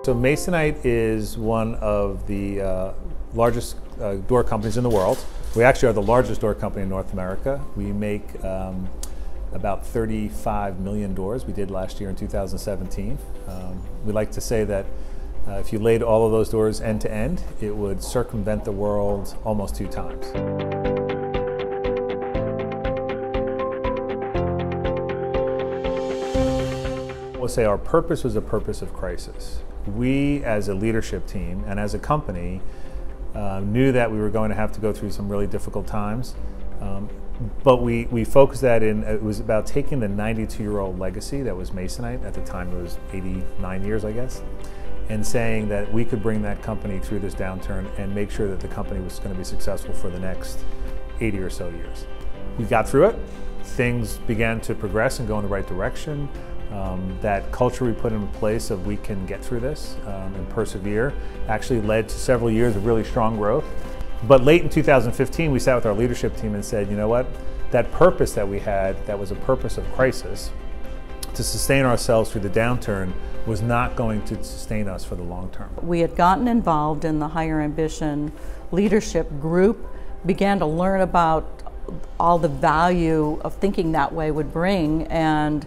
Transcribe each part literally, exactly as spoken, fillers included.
So Masonite is one of the uh, largest uh, door companies in the world. We actually are the largest door company in North America. We make um, about thirty-five million doors. We did last year in two thousand seventeen. Um, we like to say that uh, if you laid all of those doors end to end, it would circumvent the world almost two times. We'll say our purpose was a purpose of crisis. We, as a leadership team and as a company, uh, knew that we were going to have to go through some really difficult times, um, but we, we focused that in, it was about taking the ninety-two-year-old legacy that was Masonite, at the time it was eighty-nine years, I guess, and saying that we could bring that company through this downturn and make sure that the company was going to be successful for the next eighty or so years. We got through it. Things began to progress and go in the right direction. Um, that culture we put in place of we can get through this um, and persevere actually led to several years of really strong growth. But late in two thousand fifteen, we sat with our leadership team and said, you know what, that purpose that we had, that was a purpose of crisis, to sustain ourselves through the downturn, was not going to sustain us for the long term. We had gotten involved in the Higher Ambition leadership group, began to learn about all the value of thinking that way would bring, and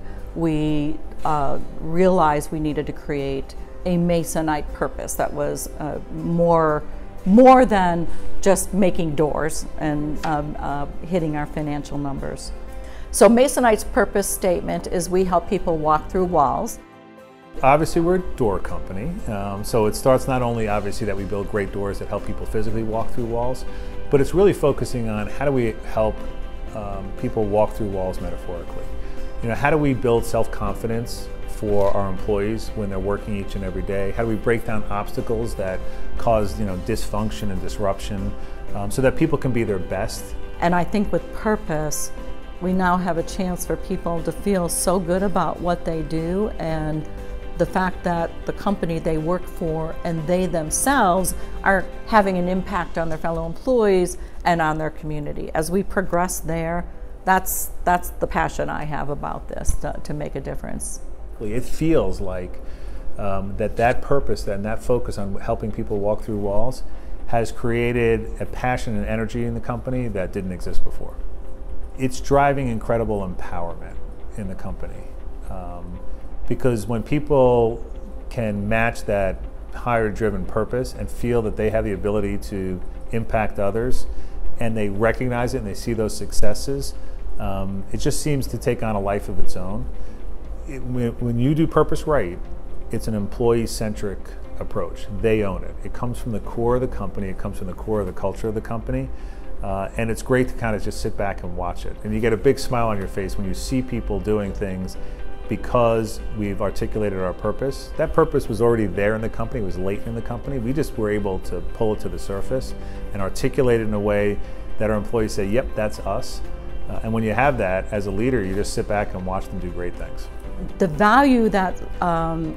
we uh, realized we needed to create a Masonite purpose that was uh, more, more than just making doors and um, uh, hitting our financial numbers. So Masonite's purpose statement is we help people walk through walls. Obviously we're a door company, um, so it starts not only obviously that we build great doors that help people physically walk through walls, but it's really focusing on how do we help um, people walk through walls metaphorically. You know, how do we build self-confidence for our employees when they're working each and every day? How do we break down obstacles that cause, you know, dysfunction and disruption um, so that people can be their best? And I think with purpose, we now have a chance for people to feel so good about what they do and the fact that the company they work for and they themselves are having an impact on their fellow employees and on their community. As we progress there, That's, that's the passion I have about this, to, to make a difference. It feels like um, that that purpose and that focus on helping people walk through walls has created a passion and energy in the company that didn't exist before. It's driving incredible empowerment in the company um, because when people can match that higher driven purpose and feel that they have the ability to impact others and they recognize it and they see those successes, Um, it just seems to take on a life of its own. It, when, when you do purpose right, it's an employee-centric approach. They own it. It comes from the core of the company. It comes from the core of the culture of the company. Uh, and it's great to kind of just sit back and watch it. And you get a big smile on your face when you see people doing things because we've articulated our purpose. That purpose was already there in the company. It was latent in the company. We just were able to pull it to the surface and articulate it in a way that our employees say, yep, that's us. Uh, and when you have that, as a leader, you just sit back and watch them do great things. The value that um,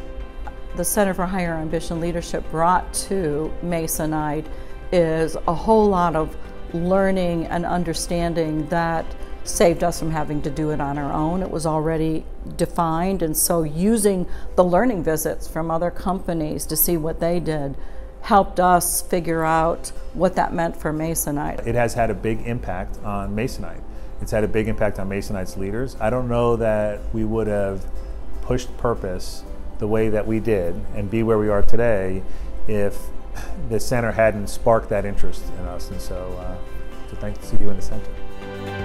the Center for Higher Ambition Leadership brought to Masonite is a whole lot of learning and understanding that saved us from having to do it on our own. It was already defined, and so using the learning visits from other companies to see what they did helped us figure out what that meant for Masonite. It has had a big impact on Masonite. It's had a big impact on Masonite's leaders. I don't know that we would have pushed purpose the way that we did and be where we are today if the center hadn't sparked that interest in us. And so, uh, so thanks to you in the center.